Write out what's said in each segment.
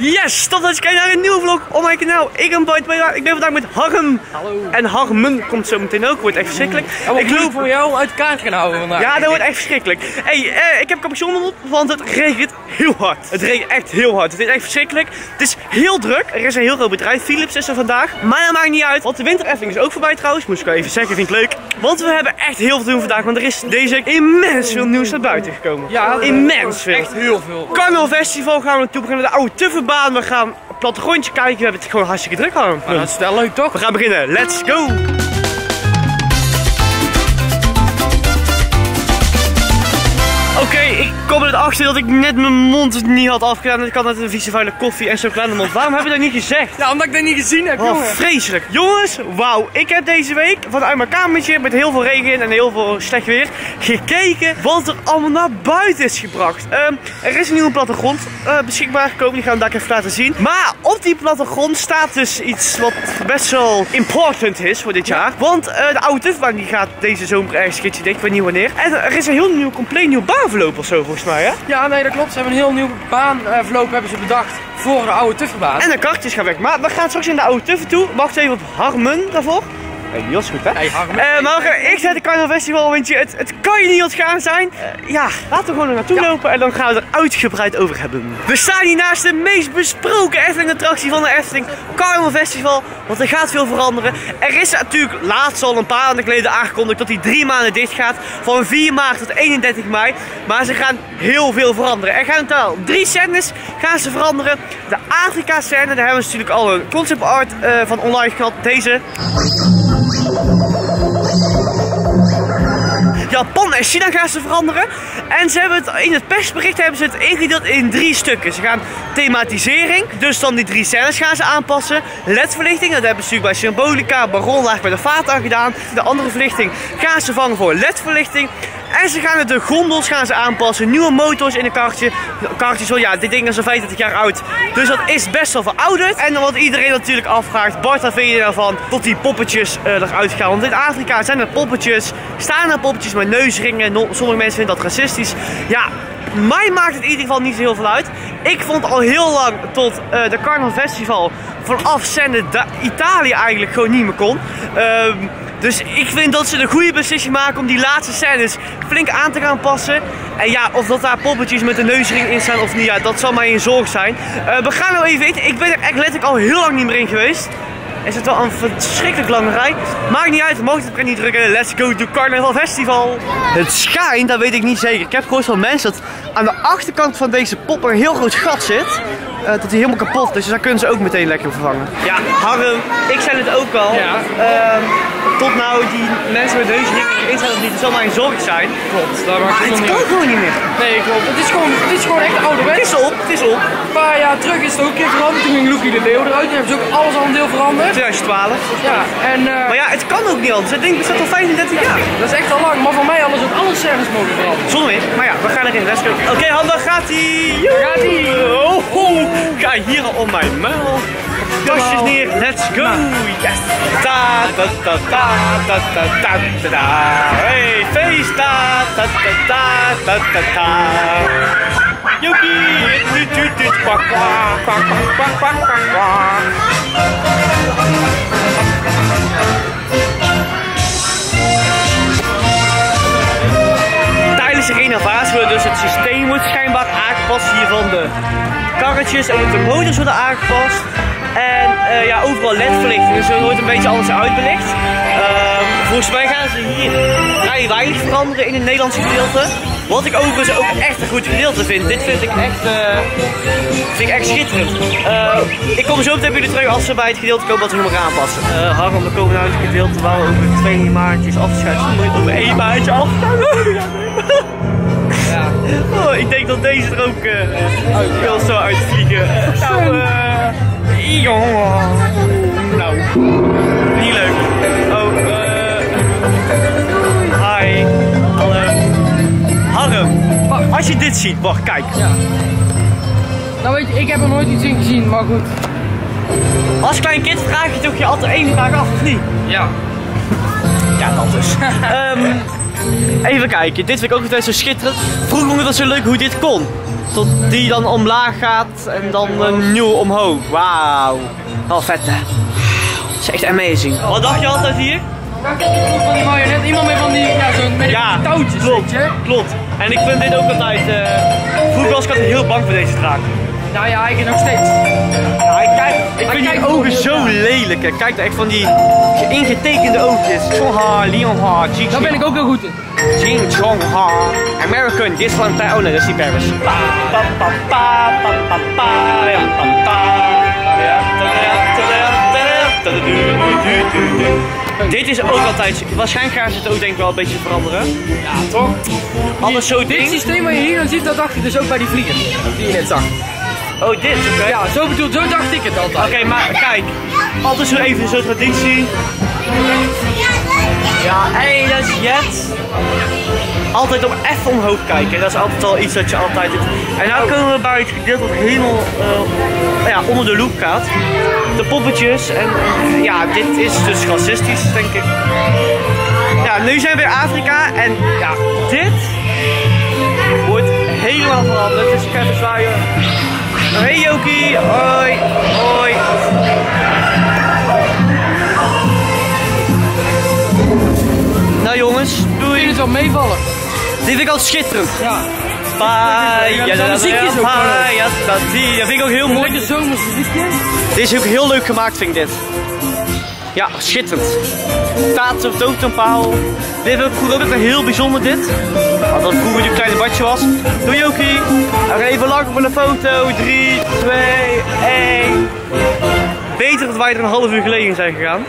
Yes, stop dat je kijkt naar een nieuwe vlog op mijn kanaal. Ik ben vandaag met Harm. Hallo. En Harmen komt zo meteen ook, wordt echt verschrikkelijk. Ik loop voor jou uit de kaart gaan houden vandaag. Ja, dat wordt echt verschrikkelijk. Hey, ik heb capuchon op, want het regent heel hard. Het regent echt heel hard. Het is echt verschrikkelijk. Het is heel druk. Er is een heel groot bedrijf. Philips is er vandaag. Maar dat maakt niet uit, want de wintereffing is ook voorbij trouwens. Moest ik wel even zeggen, vind ik leuk. Want we hebben echt heel veel te doen vandaag, want er is deze week immens veel nieuws naar buiten gekomen. Ja, immens veel. Echt heel veel. Carnaval Festival gaan we naartoe. We gaan naar de oude Tuffenbaan. We gaan een plattegrondje kijken. We hebben het gewoon hartstikke druk aan. Nou, dat is wel leuk toch? We gaan beginnen. Let's go! Oké, ik kom erachter dat ik net mijn mond niet had afgedaan. Ik had net een vieze vuile koffie en chocolade in de mond. Waarom heb je dat niet gezegd? Ja, omdat ik dat niet gezien heb, Oh, jongen. vreselijk. Jongens, wauw. Ik heb deze week vanuit mijn kamertje met heel veel regen en heel veel slecht weer gekeken wat er allemaal naar buiten is gebracht. Er is een nieuwe plattegrond beschikbaar gekomen. Die gaan we daar even laten zien. Maar op die plattegrond staat dus iets wat best wel important is voor dit jaar. Want de oude Tuffenbaan die gaat deze zomer ergens een keertje dicht. Ik weet niet wanneer. En er is een heel nieuw, compleet nieuw baanverloop of zo volgens mij, hè? Ja, nee, dat klopt. Ze hebben een heel nieuw baanverloop hebben ze bedacht voor de oude Tuffenbaan. En de kartjes gaan weg. Maar we gaan straks in de oude Tuffen toe. Wacht even op Harmen daarvoor. Hey, die was goed, hè? Hey, Harmen. Maar ik zei de Carnaval Festival, want het kan je niet ontgaan zijn. Ja, laten we gewoon er naartoe lopen en dan gaan we er uitgebreid over hebben. We staan hier naast de meest besproken Efteling-attractie van de Efteling, Carnaval Festival. Want er gaat veel veranderen. Er is natuurlijk laatst al een paar maanden geleden aangekondigd dat die 3 maanden dicht gaat. Van 4 maart tot 31 mei. Maar ze gaan heel veel veranderen. Er gaan in totaal 3 scènes gaan ze veranderen. De Afrika-scène, daar hebben we natuurlijk al een concept art van online gehad. Deze. Japan en China gaan ze veranderen. En ze hebben het, in het persbericht hebben ze het ingedeeld in 3 stukken. Ze gaan thematisering, dus dan die 3 scènes gaan ze aanpassen. LED-verlichting, dat hebben ze natuurlijk bij Symbolica, Baronlaag bij de Vata gedaan. De andere verlichting gaan ze vangen voor LED-verlichting. En ze gaan de gondels gaan ze aanpassen. Nieuwe motors in de kartje. Kartjes, ja, dit ding is al 25 jaar oud. Dus dat is best wel verouderd. En wat iedereen natuurlijk afvraagt, Bart, wat vind je daarvan? Tot die poppetjes eruit gaan. Want in Afrika zijn er poppetjes, staan er poppetjes met neusringen. Sommige mensen vinden dat racistisch. Ja, mij maakt het in ieder geval niet zo heel veel uit. Ik vond al heel lang tot de Carnaval Festival vanaf zenden Italië eigenlijk gewoon niet meer kon. Dus ik vind dat ze de goede beslissing maken om die laatste scènes flink aan te gaan passen. En ja, of dat daar poppetjes met de neusring in staan of niet, ja, dat zal mij een zorg zijn. We gaan nou even weten, ik ben er echt letterlijk al heel lang niet meer in geweest. Er zit wel een verschrikkelijk lange rij. Maakt niet uit, we mogen het er niet drukken. Let's go to Carnaval Festival. Het schijnt, dat weet ik niet zeker. Ik heb gehoord van mensen dat aan de achterkant van deze pop er een heel groot gat zit. Dat hij helemaal kapot is, dus daar kunnen ze ook meteen lekker vervangen. Ja, Harm, ik zei het ook al. Ja. Tot nou die mensen met neusringen erin staan of niet, dat zal maar een zorg zijn. Klopt, daar maakt Maar het het niet kan uit. gewoon niet meer. Nee, klopt. Het is gewoon echt ouderwets. Het is op. Een paar jaar terug is het ook een keer veranderd. Toen ging Loekie de Leeuw eruit. Toen hebben ze ook alles al een deel veranderd. 2012. Ja, en Maar ja, het kan ook niet anders. Het ding bestaat al 35 jaar. dat is echt al lang. Maar voor mij alles ook alle scènes mogen veranderen. Zonder meer. Maar ja, we gaan erin. Let's go. Oké, Han, daar gaat hij. Daar gaat hij. Ga hier al om mijn muil. Tasjes neer. Let's go. Yes. Ta ta ta ta ta ta ta ta ta. Hey, feest. Ta ta ta ta ta ta ta. Joepie. Tut tut tut. Kwak kwak kwak kwak kwak kwak kwak. Tijdens de renovatie wordt dus het systeem wordt schijnbaar aangepast hier van de karretjes en de motors worden aangepast. En ja, overal LED-verlichting, dus er wordt een beetje alles uitbelicht. Volgens mij gaan ze hier vrij weinig veranderen in het Nederlandse gedeelte. Wat ik overigens ook echt een goed gedeelte vind. Dit vind ik echt schitterend. Ik kom zo meteen bij jullie terug als ze bij het gedeelte komen wat we nog gaan aanpassen. Harm, we komen uit het gedeelte waar we over 2 maandjes afscheid doen. Over 1 maandje afscheid. Ja. Oh, ik denk dat deze er ook heel zo uitvliegen. Nou, niet leuk. Oh, hi. Hallo. Harm, als je dit ziet, wacht, kijk. Ja. Nou weet je, ik heb er nooit iets in gezien, maar goed. Als klein kind vraag je toch je altijd 1 vraag af, of niet? Ja. Ja, dat dus. Even kijken, dit vind ik ook altijd zo schitterend. Vroeger vond ik dat zo leuk hoe dit kon. Tot die dan omlaag gaat en dan een nieuw omhoog. Wauw. Wel vet hè. Dat is echt amazing. Wat dacht je altijd hier? Van die marionet, iemand met van die, ja, zo met die touwtjes, klopt, weet je? Klopt. En ik vind dit ook altijd, vroeger was ik altijd heel bang voor deze draak. Nou ja, ik nog steeds. Ja, ik vind die ogen zo lelijk. Hè. Kijk, echt van die ingetekende oogjes. Chongha, Leonha, Jing. Daar ben ik ook heel goed in. Jing Chongha. American, dit van oh nee, dat is die Paris. Pa, pa, pa, pa, pa, pa, pa, ja, pa, pa. Dit is ook altijd, waarschijnlijk gaan ze het ook denk ik wel een beetje veranderen. Ja, toch? Alles zo Dit ding. systeem wat je hier dan ziet, dat dacht ik dus ook bij die vliegen. Die je net zag. Oh, dit, oké. Ja, zo dacht ik het altijd. Oké, maar kijk. Altijd zo even zo'n traditie. Ja, hé, dat is Jet. Altijd op even omhoog kijken. Dat is altijd al iets dat je altijd doet. En nu komen we bij het gedeelte dat helemaal ja, onder de loep gaat. De poppetjes. En ja, dit is dus racistisch, denk ik. Ja, nu zijn we in Afrika. En ja, dit wordt helemaal veranderd. Dus ik ga even zwaaien. Hey Jokie, hoi, hoi. Nou jongens, doei. Dit is wel meevallen. Dit vind ik altijd schitterend. Ja. Dat vind ik ook heel mooi. Lekker zomers muziekje. Dit is ook heel leuk gemaakt, vind ik dit. Ja, schitterend. Staat op totempaal. Dit vind ik vroeger ook heel bijzonder dit. Want dat vroeger een kleine badje was. Doei Jokie. Even lang voor de foto. 3, 2, 1. Beter dat wij er een half uur geleden zijn gegaan.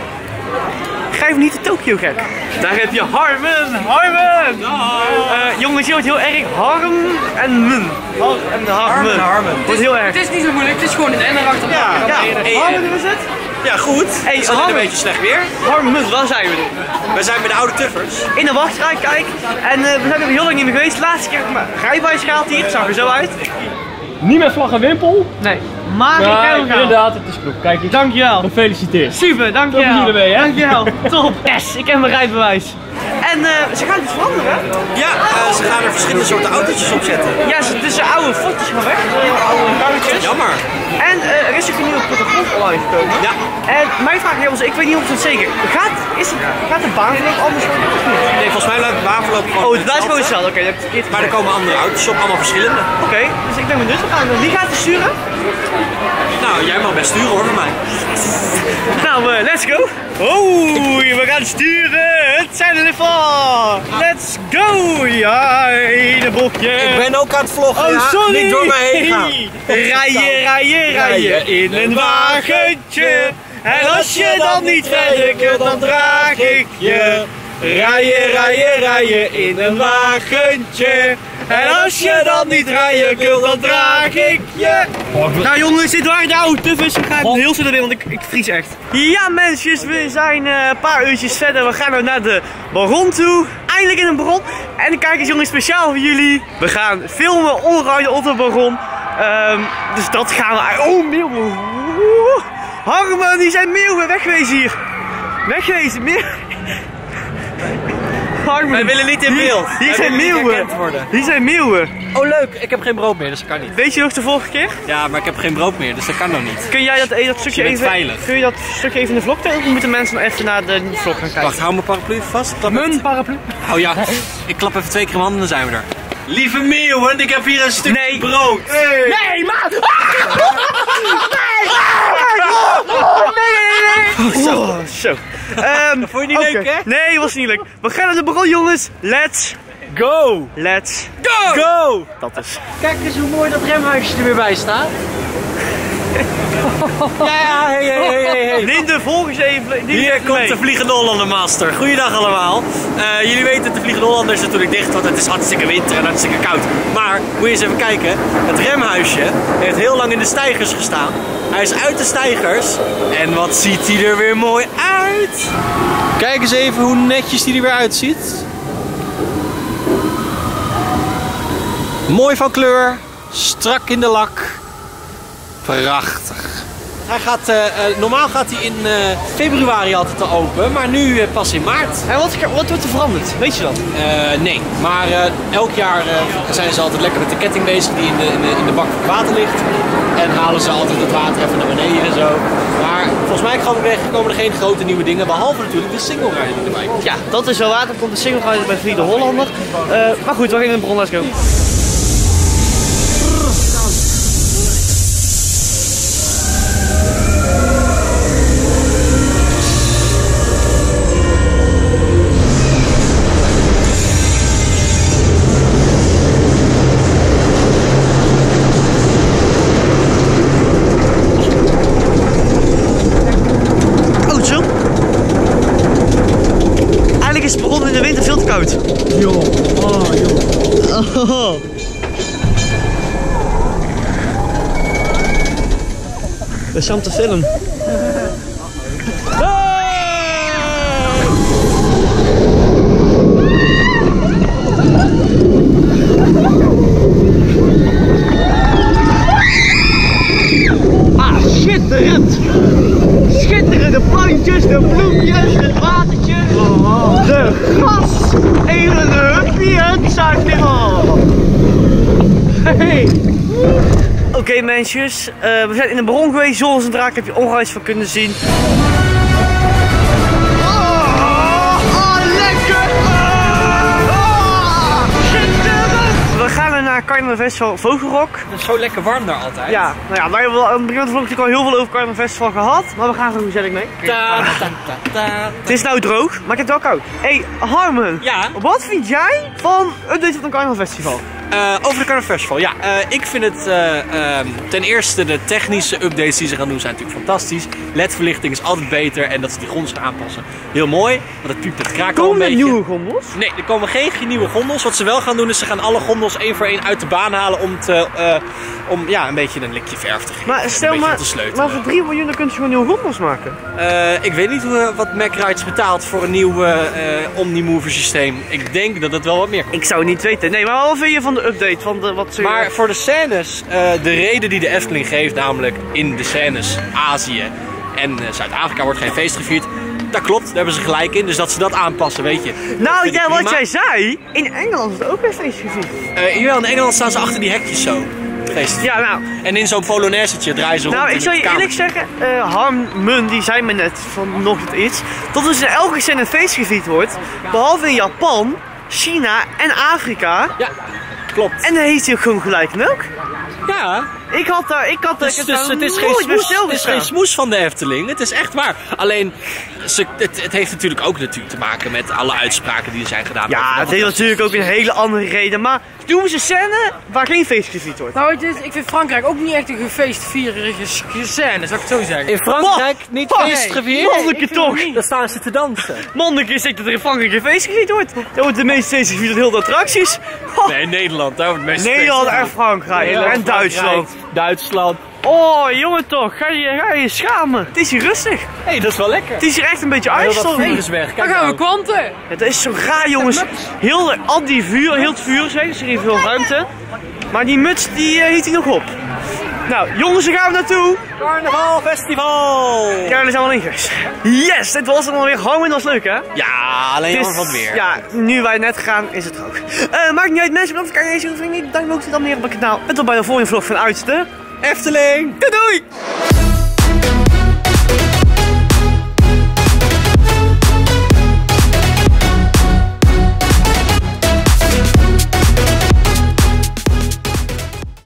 Ga even niet de Tokyo gek. Daar heb je Harmen. Harmen. Jongens, je wordt heel erg Harm en Mun. Harmen. Wordt heel erg. Het is niet zo moeilijk, het is gewoon een N erachter. Ja. Harmen, hoe is het? Ja, goed. Hey, we zijn een beetje slecht weer. Harmen, waar zijn we nu? We zijn bij de oude Tuffers. In de wachtrij, kijk. En we zijn er heel lang niet meer geweest. De laatste keer heb ik mijn rijbewijs gehaald hier. Zag er zo uit. Niet met vlag en wimpel. Nee. Maar ik heb hem gehaald. Inderdaad, het is klopt. Kijk, ik Dankjewel. gefeliciteerd. Super, dankjewel. Veel plezier ermee, hè? Dankjewel. Top. Yes, ik heb mijn rijbewijs. En ze gaan iets veranderen. Ja, ze gaan er verschillende soorten autootjes op zetten. Ja, dus de oude foto's gaan weg. Oude karretjes. Jammer. En er is ook een nieuwe protocol online gekomen. Ja. En mijn vraag is, ik weet niet of het zeker gaat de baanverloop anders worden of niet? Nee, volgens mij blijft de baanverloop gewoon. Oh, het blijft gewoon hetzelfde. Oké, dat heb ik verkeerd Maar er komen andere auto's op, allemaal verschillende. Oké, dus ik ben benieuwd. Wie gaat er sturen? Nou, jij mag best sturen hoor, voor mij. Nou, let's go. Oh, we gaan sturen. Het zijn er van. Let's go. Ja, in een bochtje. Ik ben ook aan het vloggen, Oh, sorry. niet door mij heen gaan. Rijden in een wagentje. En als je dan niet verder kunt, dan draag ik je. Rijden in een wagentje. En als je dan niet rijden kunt, dan draag ik je. Nou jongens, dit waren de oude Tuffers. Ik ga even heel snel erin, want ik vries echt. Ja mensjes, we zijn een paar uurtjes verder. We gaan nu naar de Baron toe. Eindelijk in een Baron. En kijk eens jongens, speciaal voor jullie. We gaan filmen onderrijden op de Baron. Dus dat gaan we... Oh, meeuwen. Harmen, die zijn meeuwen. Wegwezen hier. Wegwezen, meeuwen. Harmen. Wij willen niet in beeld. Hier zijn meeuwen. Hier zijn meeuwen. Oh leuk, ik heb geen brood meer, dus dat kan niet. Weet je nog de vorige keer? Ja, maar ik heb geen brood meer, dus dat kan nog niet. Kun jij dat stukje Je bent even... veilig. Kun je dat stukje even in de vlog tellen? Of moeten mensen even naar de vlog gaan kijken? Wacht, hou mijn paraplu even vast. Mijn paraplu. Oh ja, ik klap even 2 keer in mijn handen en dan zijn we er. Lieve meeuwen, ik heb hier een stuk brood. Nee, man! Nee! Zo. Vond je niet leuk, hè? Nee, was niet leuk. We gaan naar de Baron, jongens. Let's Go! go! Dat is. Kijk eens hoe mooi dat remhuisje er weer bij staat. Ja, hey. Linde, volg eens even. Hier komt de Vliegende Hollander Master. Goeiedag allemaal. Jullie weten, de Vliegende Hollander is natuurlijk dicht, want het is hartstikke winter en hartstikke koud. Maar, moet je eens even kijken. Het remhuisje heeft heel lang in de steigers gestaan. Hij is uit de steigers. En wat ziet hij er weer mooi uit. Kijk eens even hoe netjes hij er weer uitziet. Mooi van kleur. Strak in de lak. Prachtig. Hij gaat, normaal gaat hij in februari altijd te open, maar nu pas in maart. En wat wordt er veranderd? Weet je dat? Nee, maar elk jaar zijn ze altijd lekker met de ketting bezig die in de bak van water ligt. En halen ze altijd het water even naar beneden en zo. Maar volgens mij komen er geen grote nieuwe dingen, behalve natuurlijk de single rider erbij. Ja, dat is wel waar. Dan komt de single rider bij Vliegende Hollander. Maar goed, we gaan in de bron, let's go. Is het begonnen in de winter veel te koud. Joh. Oh, joh. Oh. We zijn op de film. Ah, schitterend! Schitterende plantjes, de bloempjes, het watertje. De gras, even een hupje en zakdingel. Hey. Oké, mensjes, we zijn in de bron geweest, zoals een draak, heb je ongeveer van kunnen zien. Lekker! Schitterend! We gaan naar Carnival Festival Vogelrok. Het is zo lekker warm daar altijd. Ja, nou ja, wij hebben aan het begin van de vlog natuurlijk al heel veel over Carnival Festival gehad, maar we gaan er gezellig mee. Het is nou droog, maar ik heb het wel koud. Hey, Harmen, ja? Wat vind jij van updates van een Carnival Festival? Over de Carnival Festival, ja. Ik vind het ten eerste de technische updates die ze gaan doen zijn natuurlijk fantastisch. LED-verlichting is altijd beter en dat ze die gondels gaan aanpassen. Heel mooi, want het piept en kraakt al een beetje. Komen er nieuwe gondels? Nee, er komen geen nieuwe gondels. Wat ze wel gaan doen is ze gaan alle gondels één voor één uit de baan halen om ja, een beetje een likje verf te geven. Maar stel maar voor 3 miljoen dan kun je gewoon nieuwe gondels maken. Ik weet niet wat Mack Rides betaalt voor een nieuw Omnimover systeem. Ik denk dat het wel wat meer kost. Ik zou het niet weten. Nee, maar wat vind je van de update? Van wat ze... Maar voor de scènes, de reden die de Efteling geeft, namelijk in de scènes Azië en Zuid-Afrika wordt geen feest gevierd. Dat klopt, daar hebben ze gelijk in, dus dat ze dat aanpassen, weet je. Nou ja, wat jij zei, in Engeland is het ook een feest gevierd. Jawel, in Engeland staan ze achter die hekjes zo. Feest. Ja, nou. En in zo'n Polonaisetje draaien ze rond. Nou, ik zal je eerlijk zeggen, Harmen die zei me net van nog iets, dat dus in elke scène een feest gevierd wordt, behalve in Japan, China en Afrika. Ja, klopt. En dan heeft hij ook gewoon gelijk in ook. Ja. Ik had dus het is geen smoes van de Efteling, het is echt waar. Alleen, het heeft natuurlijk ook te maken met alle uitspraken die er zijn gedaan. Ja, het heeft natuurlijk ook een hele andere reden, maar doen ze scène waar geen feest gevierd wordt. Nou, ik vind Frankrijk ook niet echt een gefeestvierige scène, zou ik het zo zeggen. In Frankrijk niet feest gevierd? Manneke toch! Dan staan ze te dansen. Manneke zegt dat er in Frankrijk geen feest gevierd wordt. Daar wordt de meeste feest gevierd door heel de attracties. Nee, Nederland, daar wordt het meeste Nederland en Frankrijk en Duitsland. Duitsland. Oh, jongen toch, ga je schamen. Het is hier rustig. Hé, dat is wel lekker. Het is hier echt een beetje ijssel. Is weg. Dan gaan we kwanten. Het is zo raar, jongens. Heel het vuur zijn, dus er is veel ruimte. Maar die muts, die hield hij nog op. Nou, jongens, daar gaan we naartoe. Carnaval Festival. Ja, daar zijn we al in geweest. Yes, dit was het alweer. Harmen was leuk, hè? Ja, alleen jammer van het weer. Ja, nu wij net gaan, is het droog. Maakt niet uit, mensen. Bedankt voor het kijken. Deze vrienden, duimpje omhoog, dan meer op mijn kanaal. En tot bij de volgende vlog vanuit de Efteling. Doei!